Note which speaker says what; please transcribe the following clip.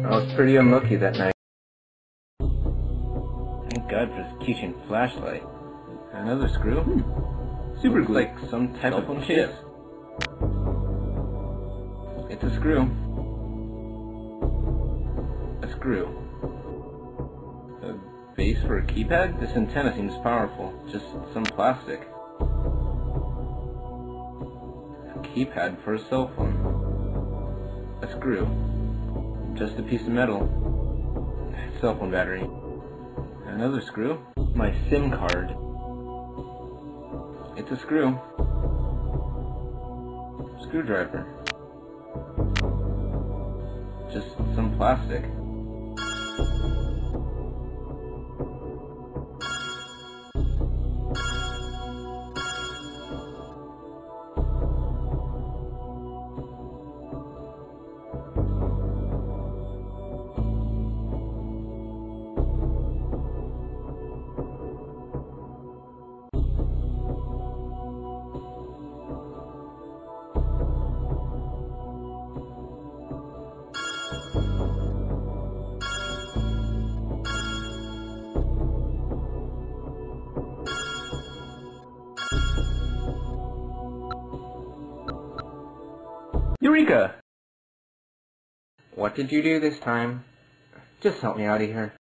Speaker 1: I was pretty unlucky that night. Thank God for this kitchen flashlight. Another screw?
Speaker 2: Super
Speaker 1: Looks
Speaker 2: glue.
Speaker 1: like some type of
Speaker 2: Cell
Speaker 1: case. It's a screw. A screw. A base for a keypad? This antenna seems powerful. Just some plastic. A keypad for a cell phone. A screw. Just a piece of metal. Cell phone battery. Another screw. My SIM card. It's a screw. Screwdriver. Just some plastic.
Speaker 2: Eureka!
Speaker 1: What did you do this time? Just help me out of here.